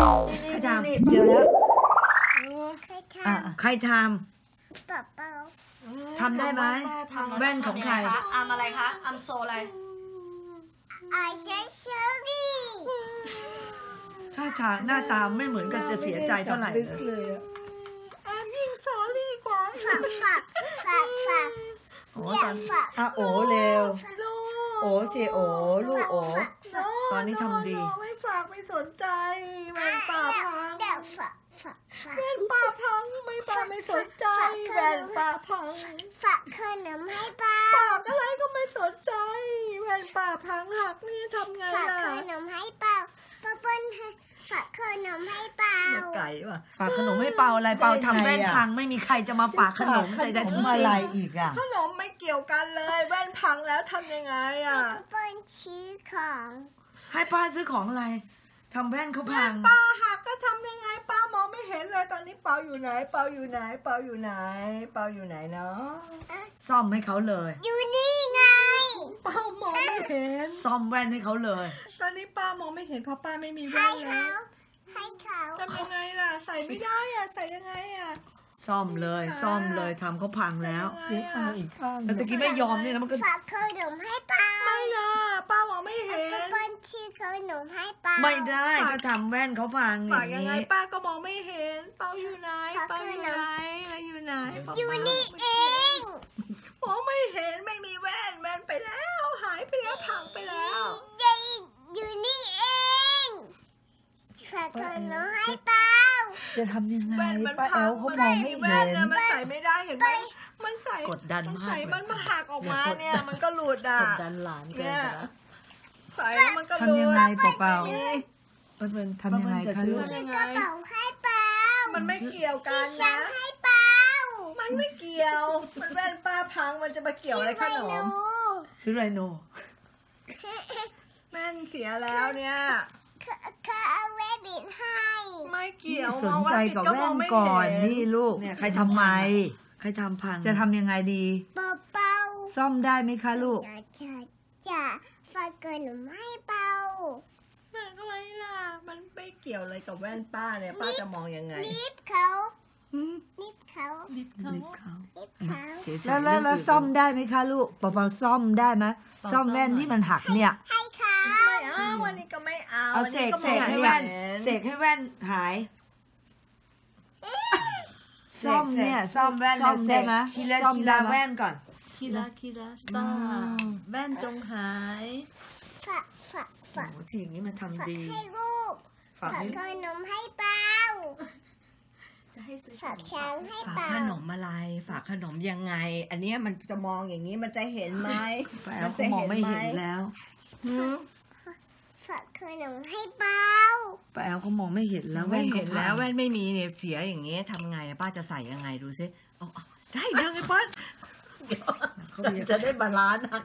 ใครทำนี่เจอแล้วใครทป๊าป๊าำทำได้ไหมแว่นของใครอัมอะไรคะอัมโซอะไรอาเชเชอรี่ถ้าทางหน้าตาไม่เหมือนกันจะเสียใจเท่าไหร่ลึกเลยเลยอะยิงสอรี่กว่าฝากโอ้อย่าตอนฝากอ่ะโอเร็วโอสิโอลูกโอตอนนี้ทำดีไม่ฝากไม่สนใจแว่นป้าพังเดี๋ยวฝากแว่นป้าพังไม่ป้าไม่สนใจแว่นป้าพังฝากขนมให้ป้าปากอะไรก็ไม่สนใจแว่นป้าพังหักนี่ทำไงฝากล่ะขนมให้ป้าป้าเปิ้ลฝากขนมให้ป้าไก่ป่ะฝากขนมให้เปาอะไรเปาทำแว่นพังไม่มีใครจะมาฝากขนมขใดนๆทั้มงอะสิ้ไรนอีกอ่ะขนมไม่เกี่ยวกันเลยแว่นพังแล้วทำยังไงอ่ะป้าเปิ้ลชี้ของให้ป้าซื้อของอะไรทำแว่นเขาพังป้าหักก็ทำยังไงป้ามองไม่เห็นเลยตอนนี้เปาอยู่ไหนเปาอยู่ไหนเปาอยู่ไหนเปาอยู่ไหนเนาะซ่อมให้เขาเลยอยู่นี่ไงเปามองไม่เห็นซ่อมแว่นให้เขาเลยตอนนี้ป้ามองไม่เห็นเพราะป้าไม่มีให้แว่นแล้เขาวให้เขาทำยังไงล่ะใส่ไม่ได้อ่ะใส่ยังไงอ่ะซ่อมเลยซ่อมเลยทำเขาพังแล้วเสียงอีกข้างแต่ตะกี้ไม่ยอมเนี่ยนะมันก็ฝากขนมให้ป้าไม่ล่ะป้ามองไม่เห็ป้าน เปิ้ลชี้ขนมให้ป้าไม่ได้ก็ทำแว่นเขาพังอฝากย่างยังไงนี้ป้าก็มองไม่เห็นเปาอยู่ไหนเปาอยู่ไหนอะไรอยู่ไหนเปาอยู่นี่เองมองไม่เห็นไม่มีแว่นแว่นไปแล้วหายไปแล้วพังไปแล้วอยู่นี่เองฝากขนมให้ป้าจะทำยังไงแว่นมันป้าแอพังลเขามันมองไม่ไม่มีแว่เห็นนนะมันใส่ไม่ได้เห็นไหมมันใส่กดดันมันมากใส่เลยมันมาหักออกมาเนี่ยมันก็หลุดอ่ะกดดันหลานเกินเนี่ยไปแล้วใส่แล้วมันก็หลุดทำยังไงเปล่าป้าเปิ้ลทำยังไงป้าเปิ้ลจะคะซื้อลูกซื้อกระเป๋าให้ป้ามันไม่เกี่ยวกันฉันะนให้ป้ามันไม่เกี่ยวมันแว่นป้าพังมันจะมาเกี่ยวอะไรขนมซื้อไรโนแม่นเสียแล้วเนี่ยเขาเอาแว่นบิดให้ไม่เกี่ยวสนใจกับแว่นก่อนนี่ลูกเนี่ยใครทำไมใครทำพังจะทำยังไงดีเบาซ่อมได้ไหมคะลูกจะฝากขนมให้เปาแม่อะไรล่ะมันไม่เกี่ยวอะไรกับแว่นป้าเนี่ยป้าจะมองยังไงนิบเขานิบเขาลิฟต์เขานิบเขาเสียใจแล้วแล้วแล้วซ่อมได้ไหมคะลูกเปาๆซ่อมได้ไหมซ่อมแว่นที่มันหักเนี่ยให้เขาไม่เอาวันนี้ก็ไม่เอาเอาวันเสนี้กก็เสมองกให้ไม่แว่นเห็นเสกให้แว่นหายซ่อมเนี่ยซ่อมแว่นซ่อมได้ไหมคีลาซ่อมคีได้ลาไหมแว่นก่อนคีราคีราสตาร์แว่นจงหายฝากโอ้โหทีอย่างนี้มาทำดีให้ลูกฝากฝากให้ขนมให้เปาจะให้ซื้อฝากช้างให้ฝากเปาขนมอะไรฝากขนมยังไง อันเนี้ยมันจะมองอย่างนี้มันจะเห็นไหมป้าแอลเขามองไม่เห็นแล้วฝากขนมให้เปาป้าแอลเขามองไม่เห็นแล้วไม่แว่นเห็นขาพังแล้วแว่นไม่มีเนี่ยเสียอย่างเงี้ยทำไงอะป้าจะใส่ยังไงดูซิเอาได้เรื่องไอ้ป้าเขาเรียกจะได้บาลานซ์นะ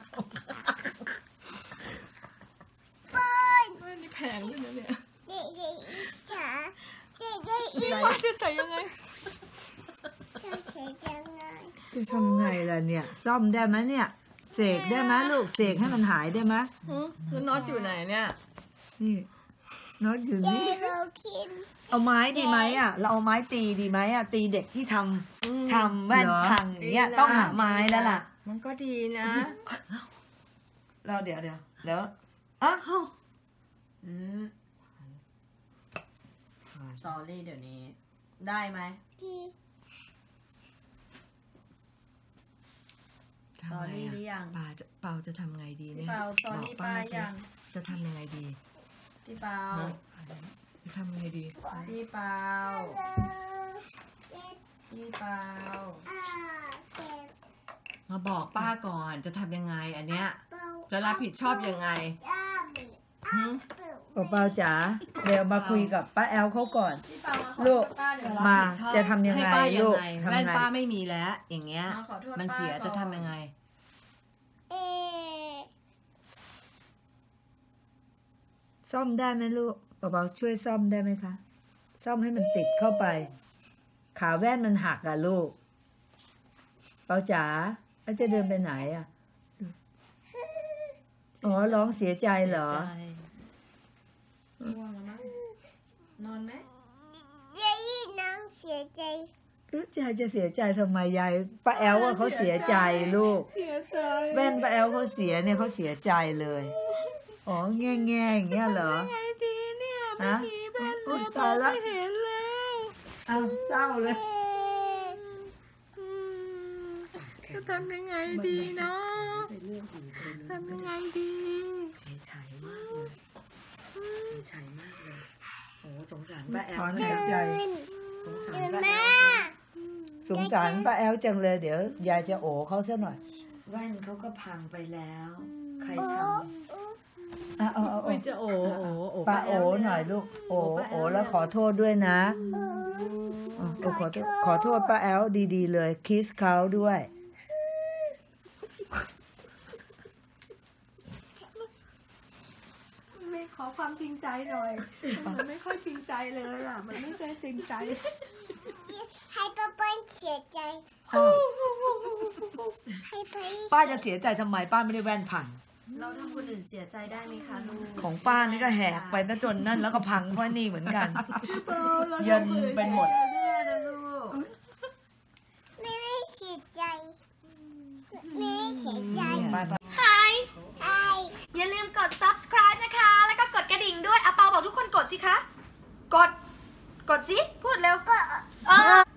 นี่แพงด้วยนะเนี่ยเด็กจ๋าเด็กป้าจะใส่ยังไงจะใช้ยังไงจะทำไงล่ะเนี่ย ซ่อมได้ไหมเนี่ย เสกได้ไหมลูกเสกให้มันหายได้ไหมแล้วน็อตอยู่ไหนเนี่ยนี่น็อตอยู่เด็นี่กเราคิดเอาไม้ดีไหมอ่ะ เราเอาไม้ตีดีไหมอ่ะ ตีเด็กที่ทำแว่นพังอย่างเงี้ยดีนะต้องหาไม้แล้วล่ะมันก็ดีนะเราเดี๋ยวอ้าวสอรี่เดี๋ยวนี้ ได้ไหมที่สอรี่หรือยังเปาจะทำไงดีพี่เนี่ยเปาสอรี่ป้ายังจะทำยังไงดีพี่เปาจะทำยังไงดีพี่เปาเจ็บพี่เปาเจ็บมาบอกป้าก่อนจะทำยังไงอันเนี้ยเปาจะรับผิดชอบยังไงเปาๆจ๋าเดี๋ยวมาคุยกับป้าแอลเขาก่อนพี่เปามาขอลูโทกษป้าเดี๋ยวมาจะทำยังให้ไงป้ายัลูงกไงทำแว่นไงป้าไม่มีแล้ว อย่างเงี้ยมาขอโทษมันเสียป้าก่อนจะทำยังไงเอ๊ะซ่อมได้ไหมลูกเปาๆช่วยซ่อมได้ไหมคะ ซ่อมให้มันติดเข้าไป ขาแว่นมันหักอะลูก เปาจ๋าแล้วจะเดินไปไหนอะอ๋อร้องเสียใจเหรอง่วงแล้วมั้งนอนไหมยายน้องเสียใจยายจะเสียใจทำไมยายป้าแอลว่าเขาเสียใจลูกเสียใจแว่นป้าแอลเขาเสียเนี่ยเขาเสียใจเลยอ๋อแง่แง่อย่างเงี้ยเหรอไงดีเนี่ยฮะไม่มีแว่นอุ๊ยแล้วตายละไม่เห็นแล้วอ้าวเศร้าเลยจะทำยังไงดีเนาะทำยังไงดีเฉยใจมากเลยเฉยใจมากเลยโอ้สงสารป้าแอลตื่นะนสงสารตื่นป้าแอมาลสงสารป้าแอลจังเลยเดี๋ยวยายจะโอเขาซะหน่อยแว่นเขาก็พังไปแล้ว ใครโอ้ทำเอาไม่จะโอ้โอ้ป้าโอหน่อยลูกโอโอแล้วขอโทษด้วยนะขอโทษป้าแอลดีๆเลยคิสเขาด้วยไม่ขอความจริงใจหน่อย มันไม่ค่อยจริงใจเลยอ่ะ มันไม่ได้จริงใจให้ป้าเปิ้ลเสียใจอ้าวให้ป้าป้าจะเสียใจทำไมป้าไม่ได้แว่นพังเราทำคนอื่นเสียใจได้ไหมคะลูกของป้านี่ก็แหกไปซะจนนั่นแล้วก็พังเพราะนี่เหมือนกัน เยินเป็นหมดแย่นะลูกไม่ได้เสียใจไม่ได้เสียใจ Hi ไอ้อย่าลืมกด subscribe นะคะ แล้วก็กดกระดิ่งด้วยอาเปาบอกทุกคนกดสิคะกดสิ พูดเร็วก็เออ